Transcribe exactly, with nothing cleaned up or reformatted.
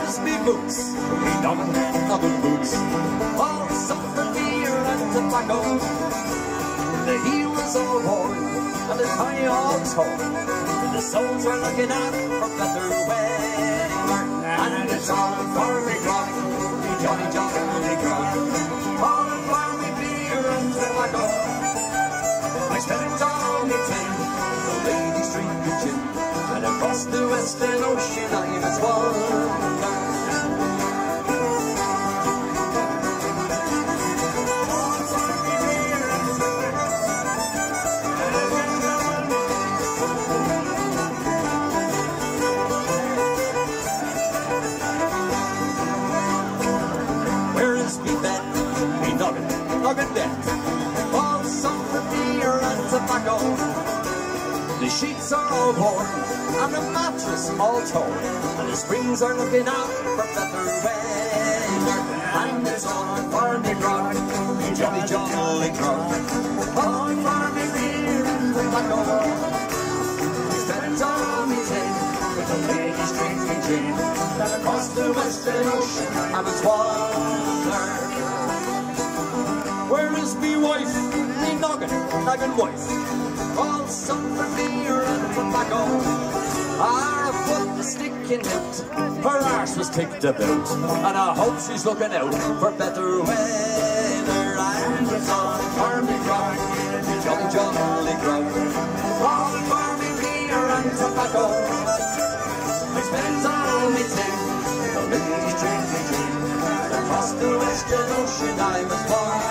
Where's me boots? Me noggin, noggin boots. All suffer beer and tobacco. The heel was all worn and the tiny hogs home. The souls were looking out for better weather. And it's all for me grog, me Johnny Johnny grog. All for me beer and tobacco. I spent all me time, the ladies drinking gin, and across the western ocean I was wandering. Noggin bed, all suffer beer and tobacco. The sheets are all worn and the mattress all torn, and the springs are looking out for better weather. And it's all for me grog, me jolly jolly grog. All for me beer and tobacco. We spent all me time with the ladies drinking gin, and across the western ocean I was wandering. Where is me wife, me noggin, noggin wife? All suffer beer and tobacco. Our foot was sticking out, her arse was kicked about, and I hope she's looking out for better weather. And it's all for me grog, me jolly jolly grog. All for me beer and tobacco. I spent all me time, the ladies drinking gin, and across the western ocean I was born.